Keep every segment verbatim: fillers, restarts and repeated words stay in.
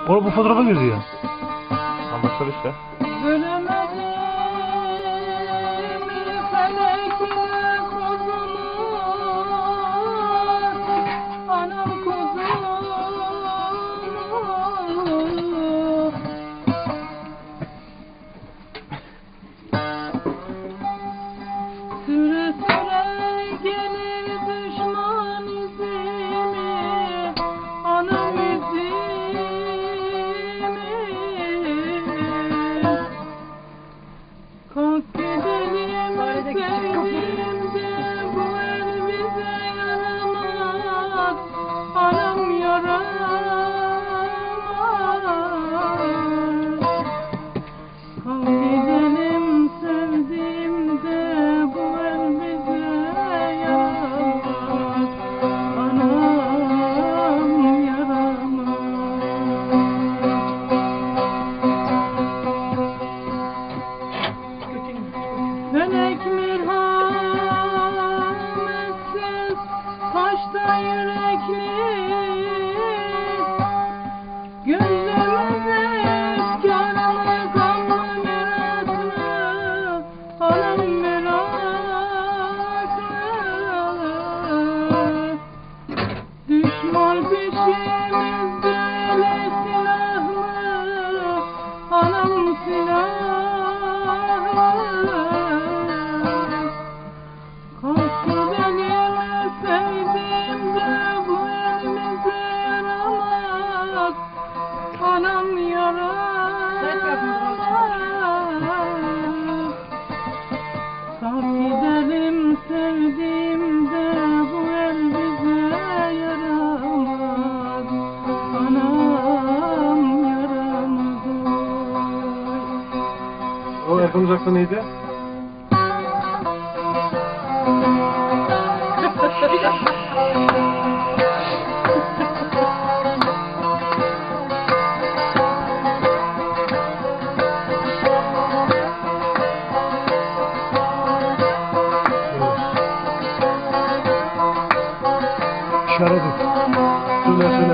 Oğlum bu fotoğrafa girdi ya. Anlaşıldı işte. Süre süre gelir düşman izimi, anam izimi. Kalk gidelim sevdiğimde, bu el bize yaramaz, anam yaramaz. Kalk gidelim sevdiğimde, bu el bize yaramaz, anam yaramaz. Felek merhametsiz, taşta yürekli, gözümüz efkarlı, kanlı, meraklı, anam meraklı. Düşman peşimizde, ele silahlı, anam silahlı. Kalk gidelim sevdiğimde, bu elimize yaramaz, anam yaramaz. Kalk gidelim sevdiğimde, bu el bize yaramaz, anam yaramaz. O yapılmış aklı neydi? İşaret et. Söyle söyle.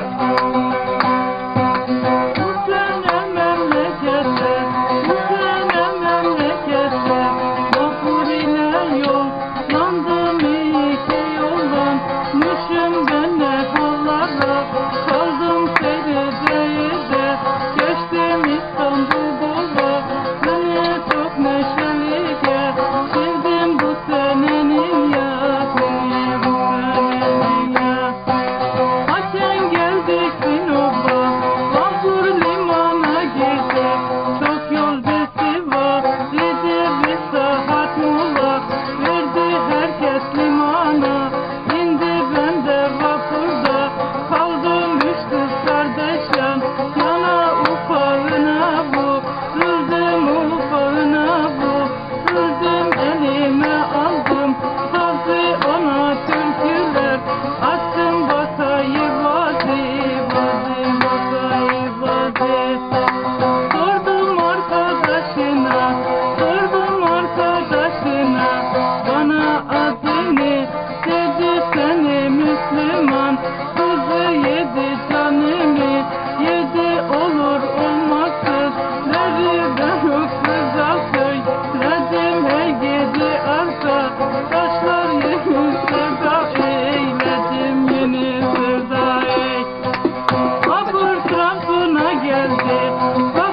Bu sene memlekette, bu sene memlekette, vapur ile yollandım, iki yollanmışım ben ne hallara, kaldım Feride'de, geçtim İstanbul'a, seni çok neşeli geçirdim bu senenin yazını, bu senenin yazını. Haçan geldik Sinop'a, vapur limana girdik, çok yol bizi var, dedi bir saat mola, verdi herkes limana, indi ben de vapurda, kaldım üç kız kardeşler, yana ufağına bu, rıldım ufağına bu, rıldım elime aldım, sazı ona türküler, açtım bakayı vazi, vazi, bakayı vazi. Sordum arkadaşına, sordum arkadaşına, bana adını dedi, seni Müslüman, kızı yedi canımı, yedi olur olmazsız, dedi ben o kıza söyledim, hey gidi arka, taşlar yeni sevda eyledim, yeni sevda ey. Vapur Trabzon'a geldi,